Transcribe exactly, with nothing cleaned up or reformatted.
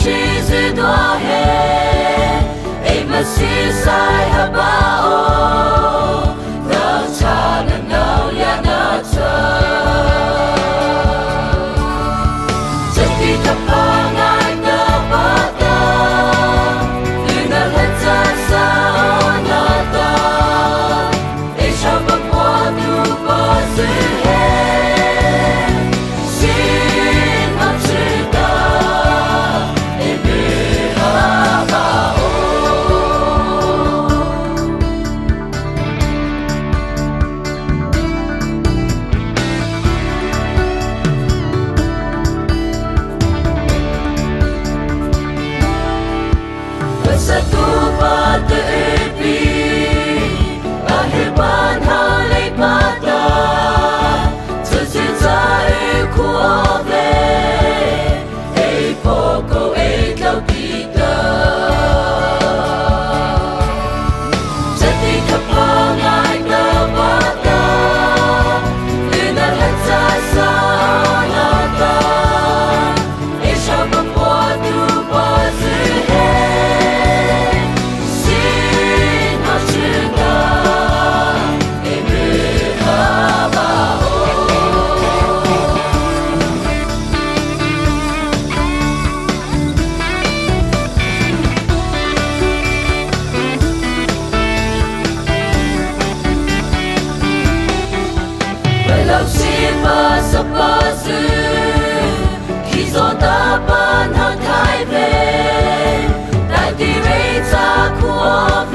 chi dư đua hè ai mà si sai ha bao na cha na nao ya na cha just đi thắp hang ai na ba ta lư na hết ra sao na ta ai sao ba qua tu ba dư satu batu api akhirban halai pada tercipta ekuave ei poko ei kau kita jadi kepangai kebata dengan hati sanata ei siapa buat tu pasti Walau siapa sepatu Kizo dapat hak hai ve Dai diri tak kuat